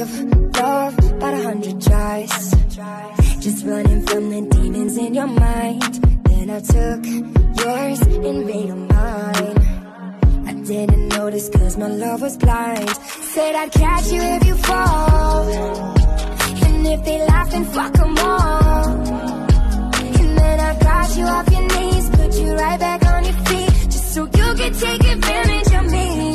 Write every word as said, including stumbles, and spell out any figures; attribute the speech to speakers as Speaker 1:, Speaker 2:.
Speaker 1: give love about a hundred tries, just running from the demons in your mind. Then I took yours and made them mine. I didn't notice cause my love was blind. Said I'd catch you if you fall, and if they laugh then fuck them all. And then I got you off your knees, put you right back on your feet, just so you could take advantage of me.